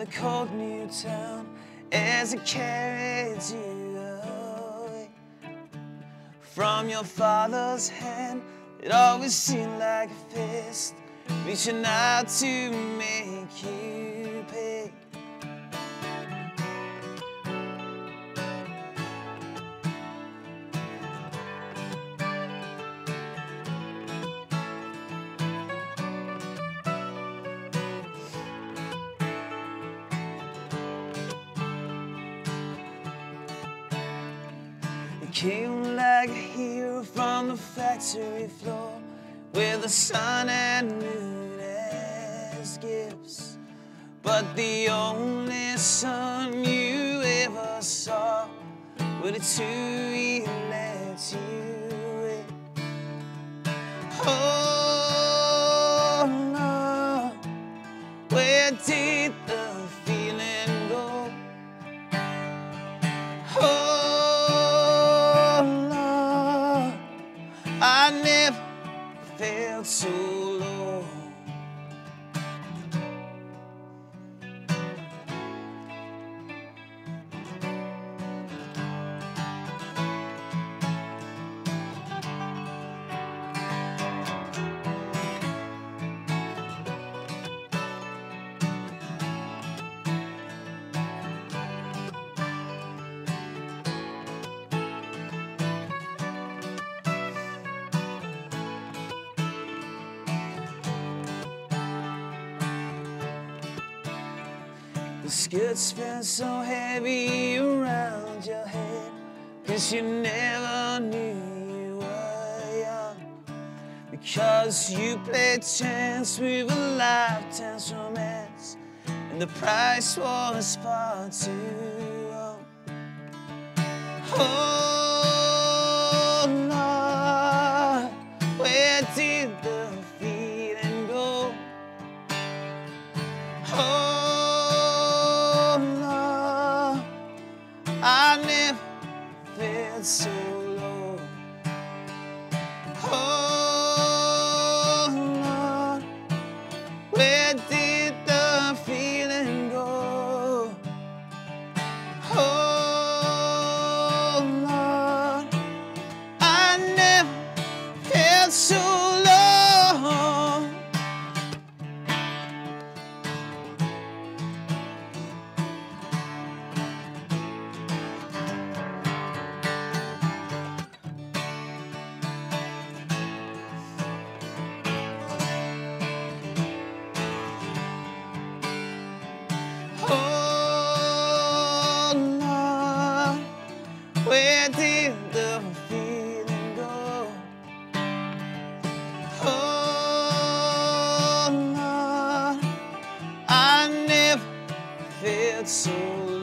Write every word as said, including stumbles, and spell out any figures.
the cold new town as I carried you away from your father's hand. It always seemed like a fist reaching out to make you pay. You came like a hero from the factory floor, with the sun and moon as gifts, but the only sun you ever saw were the two he let you with. Oh no, where did the feeling go? Oh no, I never felt so low. The skirts felt so heavy around your head, 'cause you never knew you were young, because you played chance with a lifetime's romance, and the price was far too low. Oh Lord, where did the feeling go? Oh, I never felt so low. Oh Lord, where did the feeling go? Oh Lord, I never felt so low. Oh Lord, where did the feeling go? Oh Lord, I never felt so low.